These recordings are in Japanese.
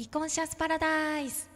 ビコンシャスパラダイス。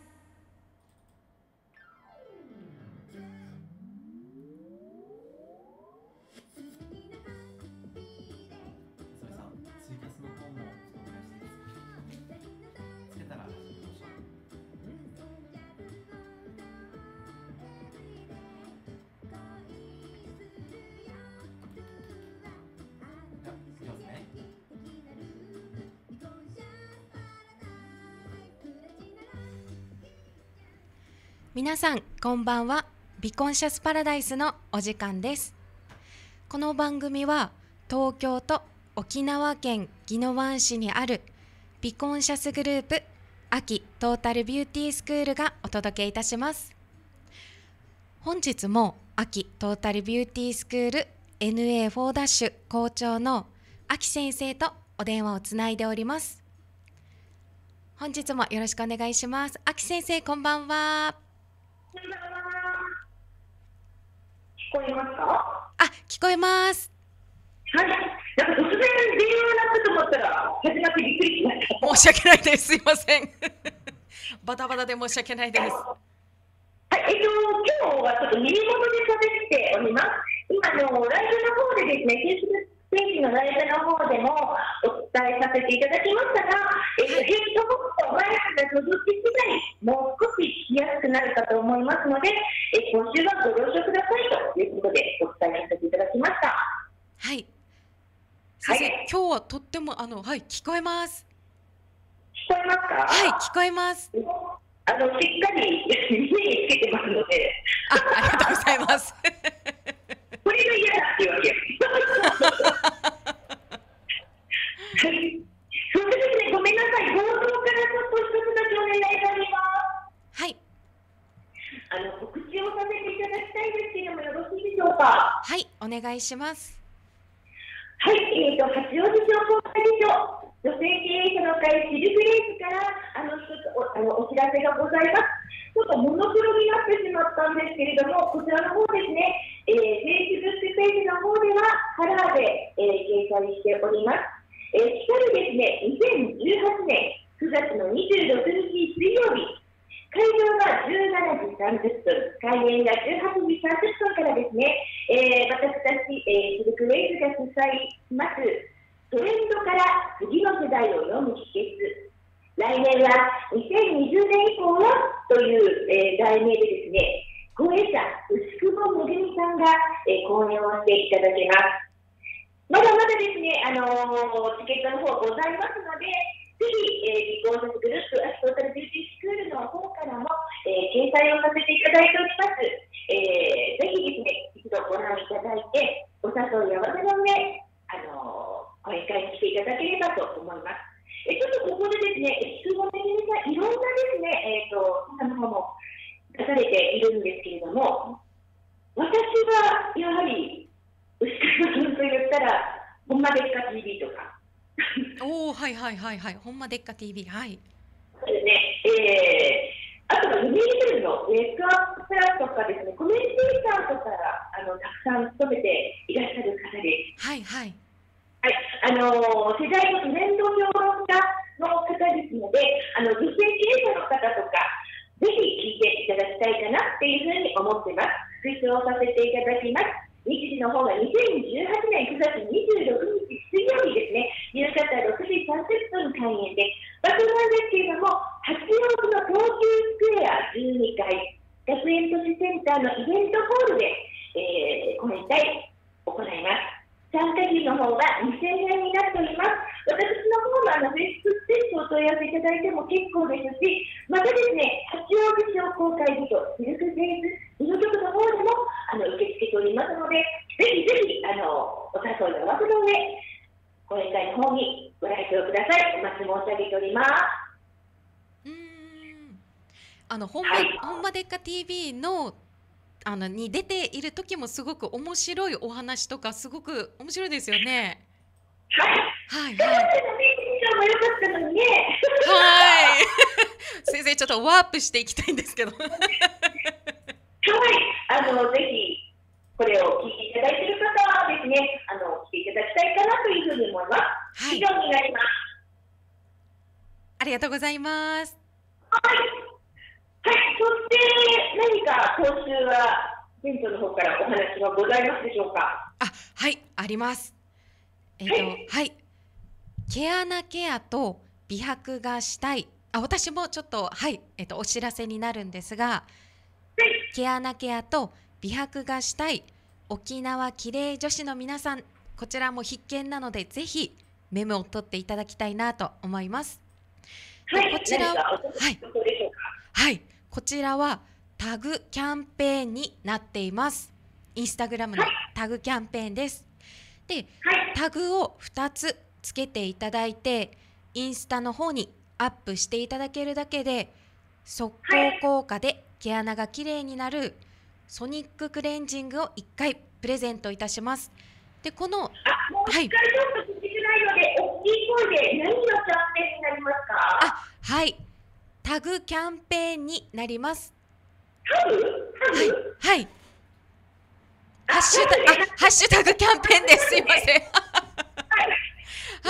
皆さんこんばんは。ビコンシャスパラダイスのお時間です。この番組は東京と沖縄県宜野湾市にあるビコンシャスグループ秋トータルビューティースクールがお届けいたします。本日も秋トータルビューティースクール NA4- 校長の秋先生とお電話をつないでおります。本日もよろしくお願いします。秋先生、こんばんは。 聞こえますか？ あ、聞こえます。 はい。なんか突然電話になったと思ったら始まってびっくりしました。 申し訳ないです。すいません。バタバタで申し訳ないです。 はい。今日はちょっと耳元で喋っております。今ライブの方でですね、Facebookページのライブの方でもお伝えさせていただきましたが、ヘッドホンとマイクが届き次第もう少し聞きやすくなるかと思いますので、今週はご了承くださいということでお伝えさせていただきました。 はい。先生、はい、今日はとってもはい、聞こえます。 聞こえますか？ はい、聞こえます。 しっかり耳につけてますので。 ありがとうございます。 これが嫌だっていうわけ。はい。それでですね、ごめんなさい。冒頭からちょっと一つだけお願いがあります。 はい。 告知をさせていただきたいんですけれども、よろしいでしょうか？ はい、お願いします。 はい、八王子商工会議所女性経営者の会シルクレースからお知らせがございます。ちょっとモノクロになってしまったんですけれども、こちらの方ですね、Facebook ページの方ではカラーで、掲載しております。来るですね、2018年9月の26日水曜日、会場が17時30分、開演が18時30分からですね、私たち、シルクレイズが主催しますトレンドから次の世代を読む秘訣、来年は2020年以降はという、題名でですね、講演者牛久保めぐみさんが、講演をしていただけます。まだまだですね、チケットの方ございますので、ぜひ、ビコンシャスグループ秋トータルビューティースクールの方からも、掲載をさせていただいております。ぜひですね、一度ご覧いただいて、お誘い合わせの上、講演会に来ていただければと思います。ちょっとここでですね、質問的にいろんなですね、方の方も出されているんですけれども、私はやはり、牛久さんと言ったら、ほんまでっか TV とか。 おー、はいはいはいはい、ほんまでっか TV、はい。 そうですね、あとは読売テレビのウェックアッププラスとかですね、コメンテーターとかたくさん務めていらっしゃる方です。 はいはい。 はい、世代のトレンド評論家の方ですので、女性経営者の方とか、ぜひ聞いていただきたいかなっていうふうに思ってます。推奨させていただきます。日時の方が2018年9月26日水曜日ですね、夕方6時30分開演で、場所なんですけれども、八王子の東急スクエア12階、学園都市センターのイベントホールで、講演会を行います。参加費の方が2000円になっております。私の方のFacebook ページをお問い合わせいただいても結構ですし、またですね、八王子商工会議所シルクフェイス事務局の方でも受け付けておりますので、ぜひぜひお誘い合わせの上、講演会の方にご来場ください。お待ち申し上げております。 ほんまでっか TV のに出ている時もすごく面白いお話とかすごく面白いですよね。 はいはいはい。 はい。先生ちょっとワープしていきたいんですけど。はい。 ぜひこれを聞いていただいている方はですね、来ていただきたいかなというふうに思います。以上になります。 ありがとうございます。 はい。はい。そして何か今週は店長の方からお話はございますでしょうか。 はい、あります。はい。毛穴ケアと美白がしたい。私もちょっと、はい、お知らせになるんですが、毛穴ケアと美白がしたい沖縄きれい女子の皆さん、こちらも必見なので、ぜひメモを取っていただきたいなと思います。 はい、 こちらは、 はい、 はい、こちらはタグキャンペーンになっています。インスタグラムのタグキャンペーンです。で、タグを2つつけていただいて、インスタの方にアップしていただけるだけで、速攻効果で毛穴がきれいになるソニッククレンジングを1回プレゼントいたします。で、この、 もう1回ちょっと聞きづらいので、大きい声で何のキャンペーンになりますか？ はい、タグキャンペーンになります。 タグ？ はい。ハッシュタグキャンペーンです。すいません。はい。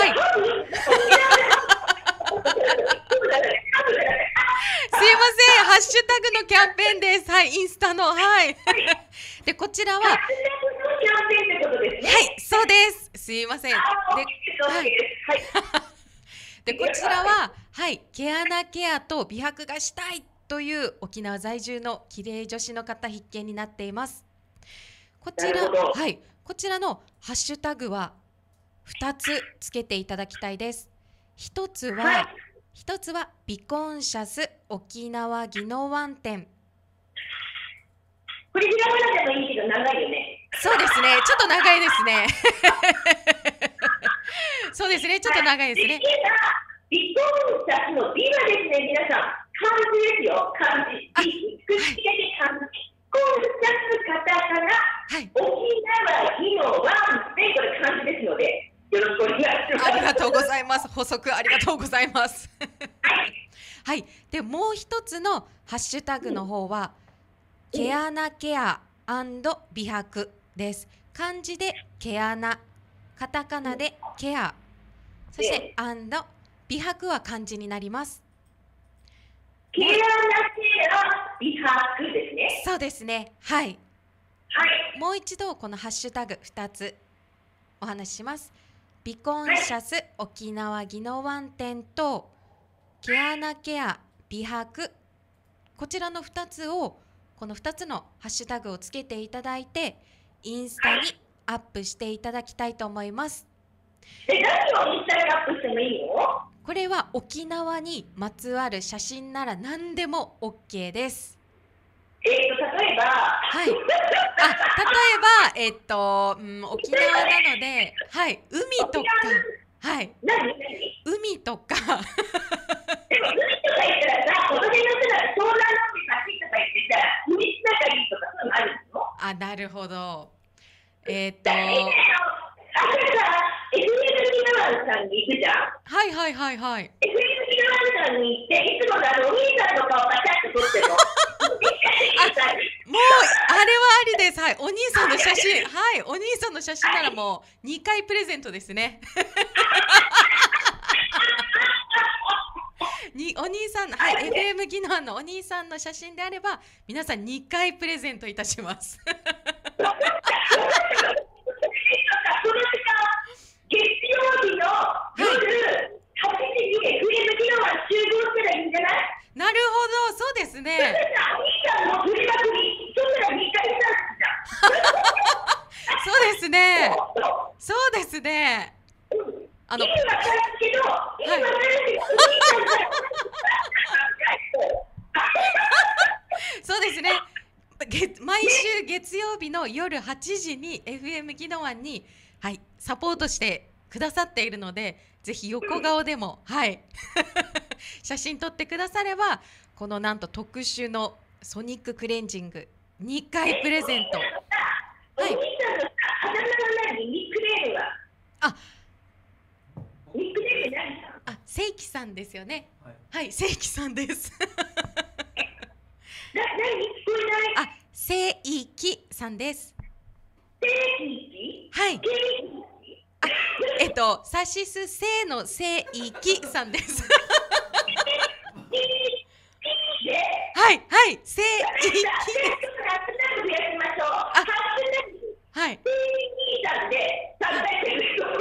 すいません、ハッシュタグのキャンペーンです。はい、インスタの、はい。で、こちらは。 ハッシュタグのキャンペーンってことですね。 はい、そうです。すいません。で、で、こちらは、はい、毛穴ケアと美白がしたいという沖縄在住のきれい女子の方必見になっています。こちら、はい、こちらのハッシュタグは2つつけていただきたいです。1つはビコンシャス沖縄宜野湾店。 これひらがなでもいいけど長いよね。 そうですね、ちょっと長いですね。そうですね、ちょっと長いですね。 ビコンシャスのビはですね、皆さん漢字ですよ、漢字。口だけ漢字。ビコンシャスカタカナ、沖縄宜野湾店、これ漢字ですので。よろしくお願いします。 ありがとうございます。補足ありがとうございます。はい。で、もう一つのハッシュタグの方は、毛穴ケア&美白です。漢字で毛穴、カタカナでケア、そして&美白は漢字になります。 毛穴ケア、美白ですね。 そうですね。はい。 はい。 もう一度このハッシュタグ2つお話しします。ビコンシャス沖縄宜野湾店と毛穴ケア美白、こちらの2つを、この2つのハッシュタグをつけていただいてインスタにアップしていただきたいと思います。 何をインスタにアップしてもいいの？ これは沖縄にまつわる写真なら何でも OK です。 例えば、 はい。沖縄なので、はい、海とか、はい、海とか。 でも海とか言ったらさ、この辺の人なら湘南の海先とか言ってたら海つながりとかそういうのあるの？ なるほど。 FM 宜野湾さんに行くじゃん。 はい。FM 宜野湾さんに行って、いつもお兄さんの顔をパチャッと撮ってるの。 もうあれはありです。はい、お兄さんの写真、はい、お兄さんの写真ならもう2回プレゼントですね。お兄さん、はい、FM 宜野湾のお兄さんの写真であれば皆さん2回プレゼントいたします。 月曜日の夜8時に FM 宜野湾集合したらいいんじゃない？ なるほど、そうですね。そうですね。そうですね。そうですね。毎週月曜日の夜8時に FM 宜野湾に、はい、サポートしてくださっているので、ぜひ横顔でも、はい、写真撮ってくだされば、このなんと特殊のソニッククレンジング2回プレゼント。 はい。ニックネームは？ニックネーム何さん？ 正規さんですよね。はい、正規さんです。 何？聞こえない？ 正規さんです。 正規？ はい。さしすせの正規さんです。 はいはい、聖域。 ハッシュタグ増やしましょう。ハッシュタグはい。 聖域さんで考えてる人は。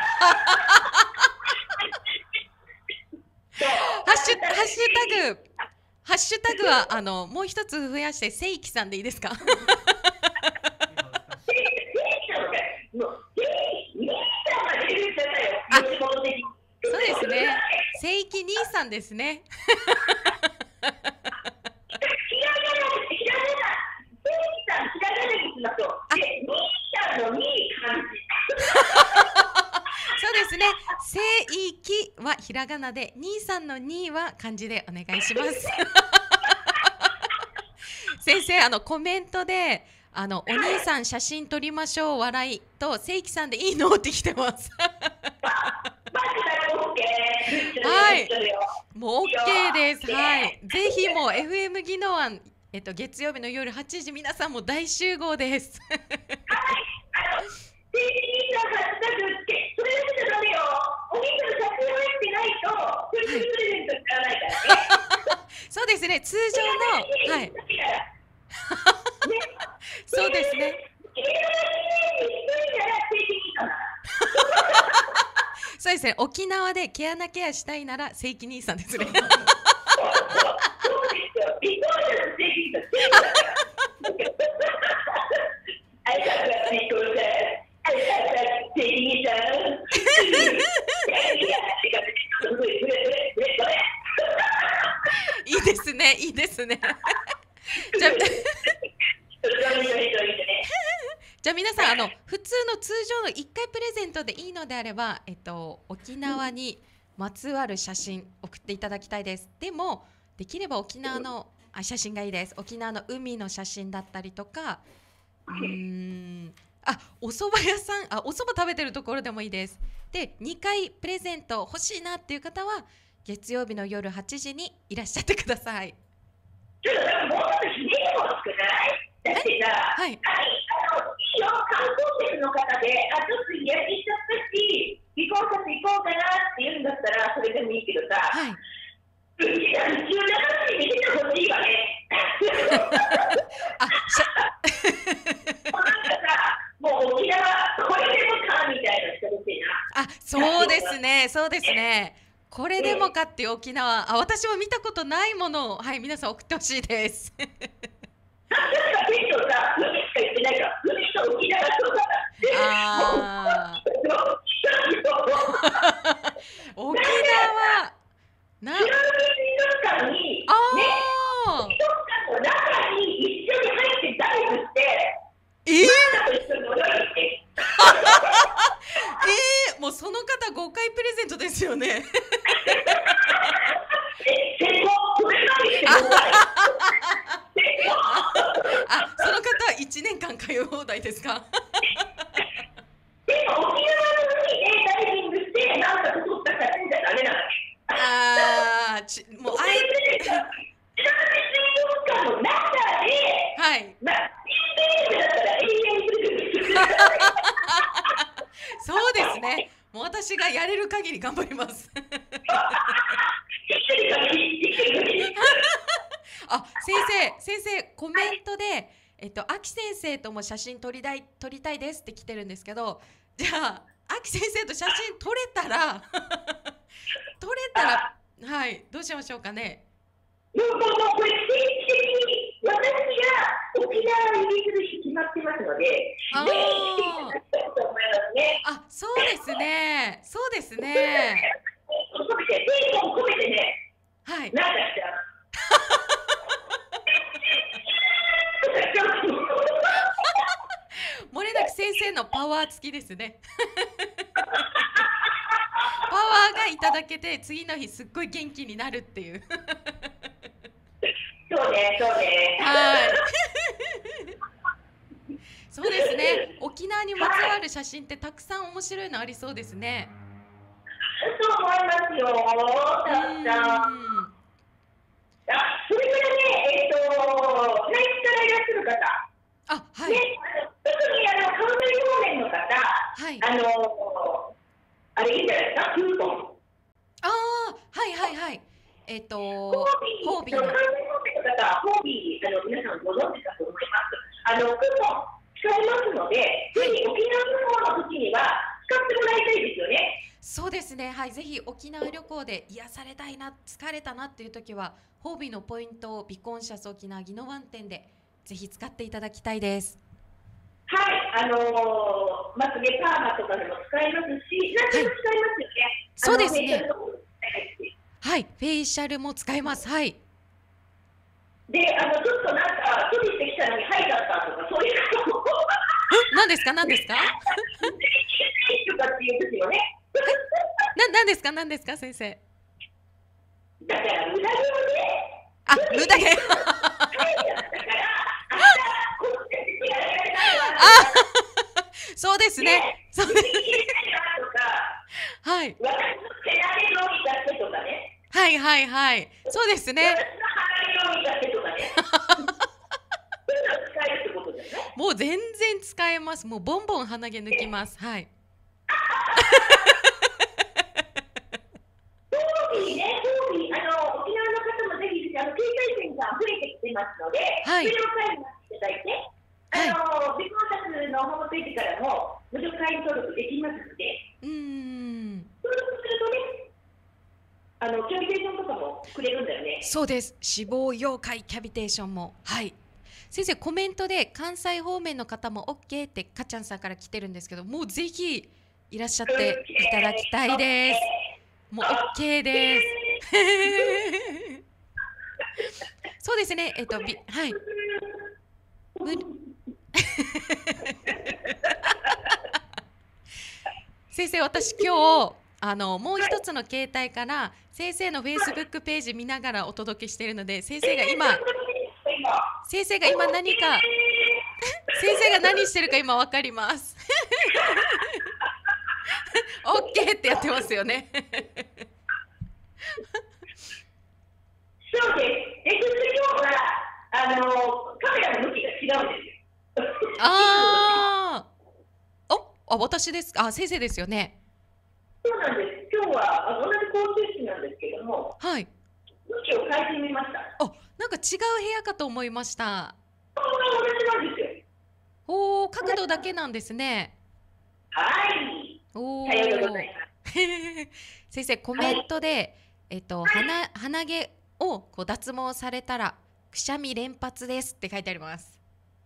ハッシュタグはもう一つ増やして聖域さんでいいですか？そうですね。聖域兄さんですね。そうですね。聖域はひらがなで、兄さんの兄は漢字でお願いします。先生、コメントでお兄さん写真撮りましょう笑いと聖域さんでいいのって来てます。はい、もう OK です。はい、ぜひもう FM 技能案、月曜日の夜8時皆さんも大集合です。そうですね、通常の、はい。そうですね。そうですね、沖縄で毛穴ケアしたいなら正規兄さんですね。いいですね、いいですね。じゃあじゃあ皆さん普通の通常の1回プレゼントでいいのであれば、沖縄にまつわる写真送っていただきたいです。でもできれば沖縄の写真がいいです。沖縄の海の写真だったりとか、お蕎麦屋さん、お蕎麦食べてるところでもいいです。で2回プレゼント欲しいなっていう方は月曜日の夜8時にいらっしゃってください。 ちょっともうちょっとひねりも少ないだってさ、 はい、 いいよ、観光客の方で、ちょっと日焼けしちゃったし、離婚させ行こうかなって言うんだったら、それでもいいけどさ、 はい、 うちら17時に見せてほしいわね。なんかさ、もう沖縄、これでもかみたいな人ほしいな。 そうですね、そうですね。これでもかっていう沖縄、私も見たことないものを、はい、皆さん送ってほしいです。沖縄な。もうその方5回プレゼントですよね。その方は1年間通う放題ですか？ でも沖縄の海でダイビングしてなんか撮った写真じゃダメなの。もうあえて水族館の中で、 はい。そうですね。もう私がやれる限り頑張ります。先生コメントで秋先生とも写真撮りたいですって来てるんですけど、じゃあ秋先生と写真撮れたらはい、どうしましょうかね。 これ定期的に私が沖縄にする日決まってますので、 そうですね、そうですね。 込めてね、 はい。 なんかしちゃう。 漏れなく先生のパワー付きですね。パワーがいただけて次の日すっごい元気になるっていう。 そうね。 はい。そうですね。沖縄にまつわる写真ってたくさん面白いのありそうですね。 そう思いますよ。たくさん。それからね、内地からいらっしゃる方。 はい。 特に関西方面の方、 はい。 あれいいんじゃないですか、クーポン。 はい。神戸の。 関西方面のの方、ホービー、皆さんご存知かと思います。クーポン使えますので、ぜひ沖縄の方の時には使ってもらいたいですよね。 そうですね、はい、ぜひ沖縄旅行で癒されたいな、疲れたなっていう時はホービーのポイントをビコンシャス沖縄宜野湾店でぜひ使っていただきたいです。 はい、まつげパーマとかでも使えますし、何でも使えますよね。 そうですね。はい、フェイシャルも使えます。はい。 で、ちょっとなんか、閉じてきたのに吐いちゃったとか、そういうことも。 何ですか、何ですか。 とかっていう時もね。 何ですか、何ですか、先生。 だから、無駄毛をね。 あ、無駄毛。そうですね。そうです。はい。はいはいはい。そうですね。もう全然使えます。もうボンボン鼻毛抜きます。はい。 沖縄の方もぜひ、携帯線が増えてきてますので、 はい。 無料会員になっていただいて、ビコンシャスのホームページからも無料会員登録できますので、登録するとね、キャビテーションとかもくれるんだよね。 そうです。脂肪溶解キャビテーションも。はい。先生、コメントで関西方面の方も OK ってかちゃんさんから来てるんですけど、もうぜひいらっしゃっていただきたいです。もう OK です。そうですね。はい。先生、私今日もう一つの携帯から先生のフェイスブックページ見ながらお届けしているので、先生が今何か先生が何してるか今わかります。OK ってやってますよね。 そうです。今日はカメラの向きが違うんですよ。 私ですか。先生ですよね。 そうなんです。今日は同じ高級室なんですけども、 はい。 向きを変えてみました。 なんか違う部屋かと思いました。 同じなんですよ。角度だけなんですね。 はい。さようでございます。 先生、コメントで、鼻毛を脱毛されたらくしゃみ連発ですって書いてあります。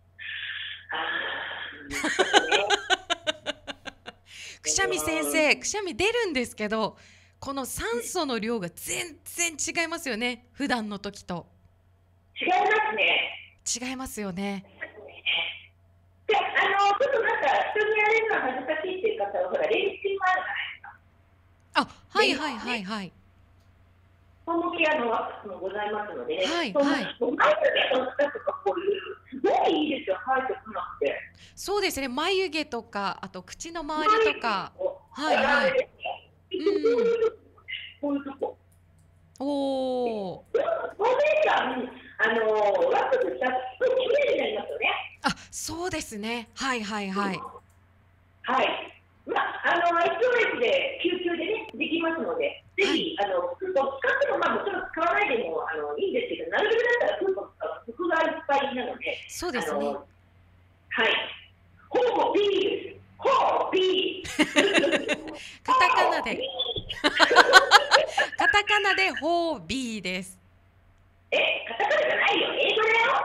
くしゃみ先生、くしゃみ出るんですけど、この酸素の量が全然違いますよね、普段の時と。 違いますね。 違いますよね。 で、ちょっとなんか人にやれるのは恥ずかしいっていう方は、ほら、練習もあるじゃないですか。 はいはいはいはい。 ホームケアのワックスもございますので、ね、 はいはい。 眉毛の下とかこういう、すごいいいですよ、生えてこなくて。 そうですね、眉毛とか、あと口の周りとか。はいはい。 こういうとこ。 お 5年間、ワックスしたらすごい綺麗になりますよね。 そうですね。はいはいはい。 はい。SOS で救急でね、できますので、ぜひ、使っても、もちろん使わないでもいいんですけど、なるべくだったら、工夫がいっぱいなので、 そうですね。 はい。ホービーです。ホービー。 カタカナで。カタカナでホービーです。 カタカナじゃないよ。英語だよ。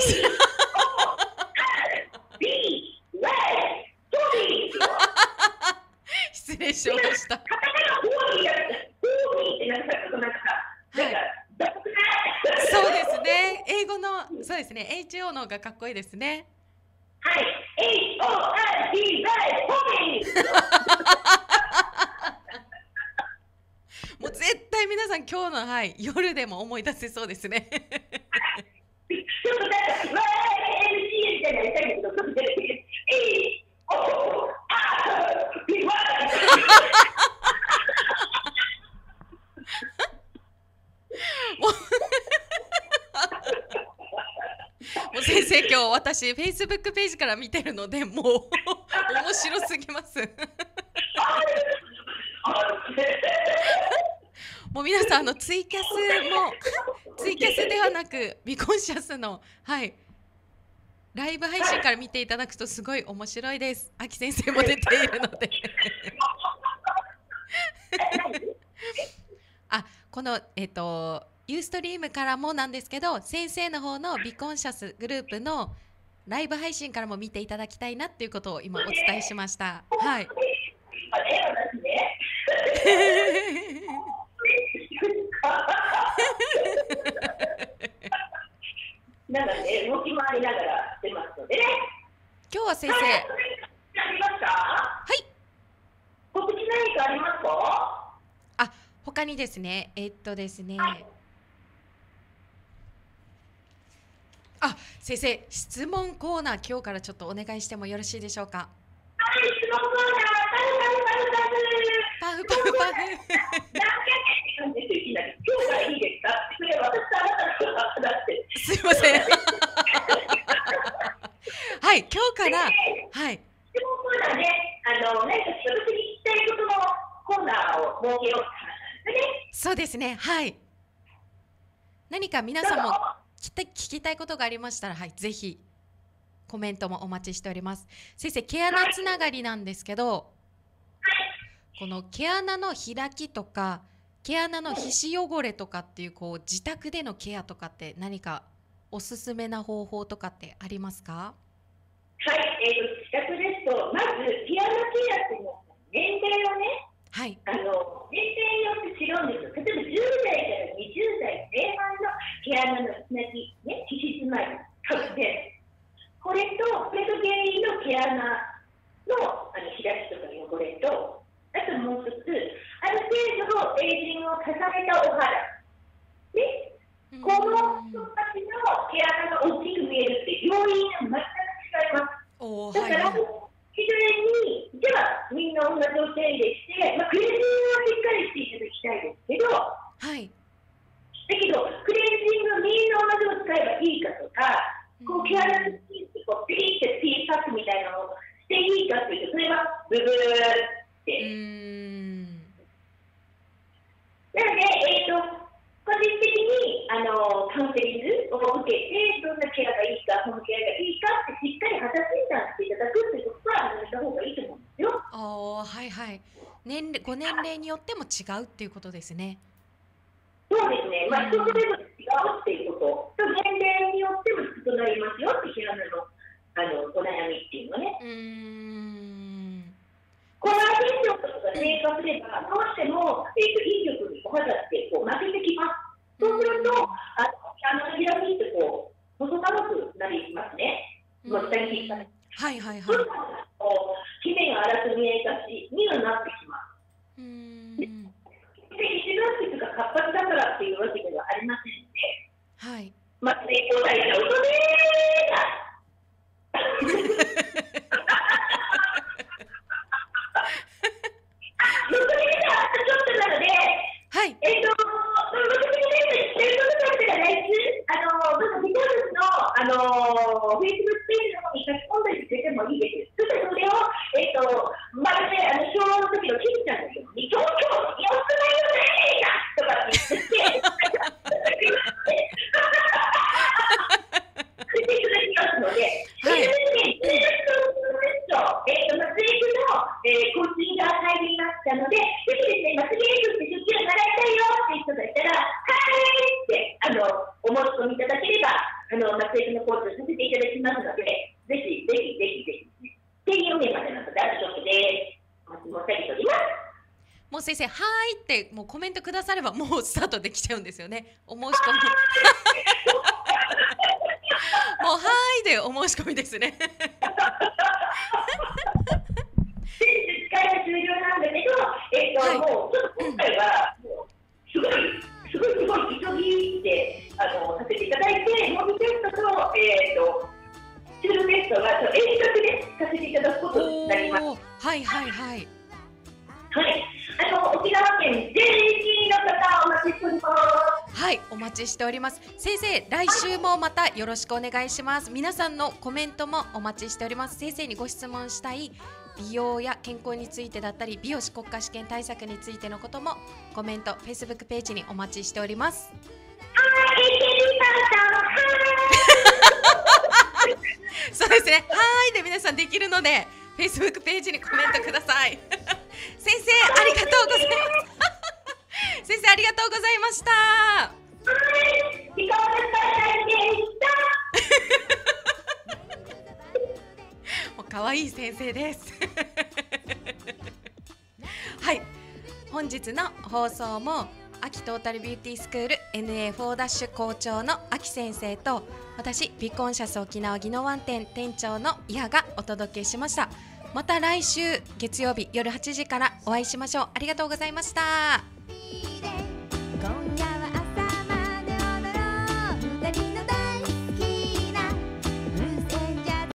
失礼しました。 カタカナホービーってなんかそうですね。英語のそうですね。HO の方がかっこいいですね。 はい。HORD ホービー。 もう絶対皆さん今日の夜でも思い出せそうですね。 ちょっとなんかNG みたいなやりたいんだけど、ちょっともう先生、今日私フェイスブックページから見てるので、もう面白すぎます。 もう皆さんツイキャスもツイキャスではなくビコンシャスのライブ配信から見ていただくとすごい面白いです。あき先生も出ているのでこのユーストリームからもなんですけど、先生の方のビコンシャスグループのライブ配信からも見ていただきたいなっていうことを今お伝えしました。はい。 なんかね、動き回りながらしてますのでね。 今日は先生。 ありますか？ はい。 告知何かありますか？ 他にですね、ですね。先生、質問コーナー今日からちょっとお願いしてもよろしいでしょうか。 はい、質問コーナー、 パフパフパフ。 今日からいいですか？それ私とあなたのことだって。 すいません。はい、今日から、はい。 質問コーナーで、何か私に聞きたいことのコーナーを設けようって話なんですね。 そうですね、はい。何か皆さんも聞きたいことがありましたら、はい、ぜひコメントもお待ちしております。先生、毛穴つながりなんですけど、この毛穴の開きとか毛穴の皮脂汚れとかっていう自宅でのケアとかって何かおすすめな方法とかってありますか？ はい、自宅ですとまず毛穴ケアっていうのは年齢をね、 はい、 年齢によって違うんですよ。例えば10代から20代前半の毛穴のつなぎ、ね、皮脂詰まり、角栓、これと原因の毛穴の開きとか汚れと、あともう一つ、ある程度のエイジングを重ねたお肌、ね、この人たちの毛穴が大きく見えるって要因が全く違います。だから、自然に、じゃあみんな同じお手入れして、クレンジングはしっかりしていただきたいですけど、 はい、 だけど、クレンジングみんな同じを使えばいいかとか、毛穴にピリってピーパックみたいなのをしていいかというと、それはブブーって。なので、個人的にカウンセリングを受けて、どんなケアがいいか、このケアがいいかってしっかり肌診断していただくということはやった方がいいと思うんですよ。 はいはい。ご年齢によっても違うっていうことですね。 そうですね。人それぞれ違うっていうこと。年齢によっても異なりますよって毛穴のお悩みっていうのね。コラーゲン量とか低下すれば、どうしても、引力にお肌って負けてきます。そうすると、開きって細長くなりますね。下に引っ張る。 はいはいはい。 そうすると、きれいが荒く見えがちにはなってきます。で、一番質が活発だからっていうわけではありませんので、 はい。 成功体操とねフェイスブックページの方に書き込んだりしてもいいです。そしてそれを、まるで昭和の時のキムちゃんのように、東京よくないよねとかって言って、言っていただきますので、それでね、松江区のコーチングが入りましたので、ぜひですね、松江区って出勤を習いたいよっていう人がいたら、はいってお申し込みいただければ、松江区のコーチをさせていただきますので、ぜひっていうメンバーでのことあるショップで申し上げております。 もう先生、はーいってもうコメントくださればもうスタートできちゃうんですよね。お申し込み。もうはーいでお申し込みですね。 使いが終了なんだけど、もうちょっと今回はもうすごい急ぎでさせていただいて、模擬テストとシュールテストが遠隔でさせていただくことになります。 はいはいはい。 はい、沖縄県全域の方お待ちしております。 はい、お待ちしております。先生、来週もまたよろしくお願いします。皆さんのコメントもお待ちしております。先生にご質問したい美容や健康についてだったり、美容師国家試験対策についてのこともコメント Facebook ページにお待ちしております。そうですね、はいで皆さんできるので Facebook ページにコメントください先生ありがとうございます先生ありがとうございました。もう可愛い先生ですはい、本日の放送も秋トータルビューティースクール NA4- 校長の秋先生と、私ビコンシャス沖縄宜野湾店店長の伊波がお届けしました。また来週月曜日夜8時からお会いしましょう。ありがとうございました。